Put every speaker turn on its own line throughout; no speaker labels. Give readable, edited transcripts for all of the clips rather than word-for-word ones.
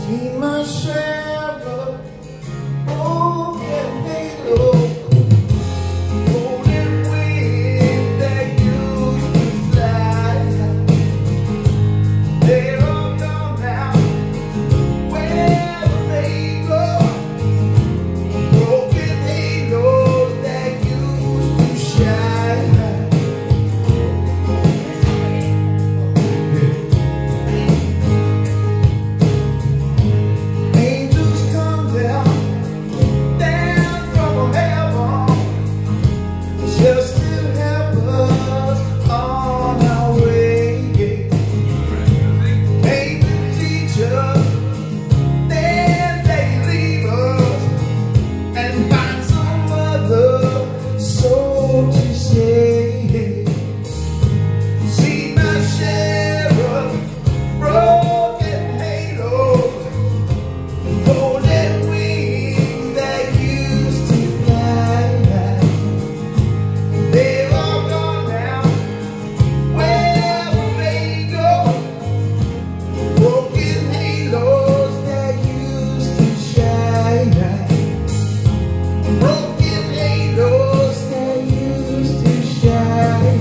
Seen my share of broken halos, golden wings that used to fly. They're all gone now, wherever they go. Broken halos that used to shine. Angels come down from heaven, just to help us on our way. Angels teach us, then they leave us and find some other soul to save. See my share of broken halos, golden wings that used to fly. They're all gone now, wherever they go. Broken halos that used to shine. Broken halos that used to shine.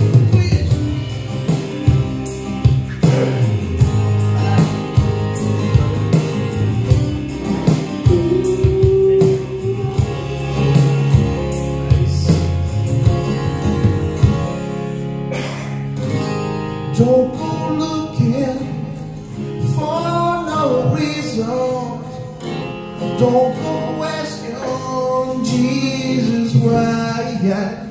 Don't go looking for no reasons. Don't go asking Jesus why.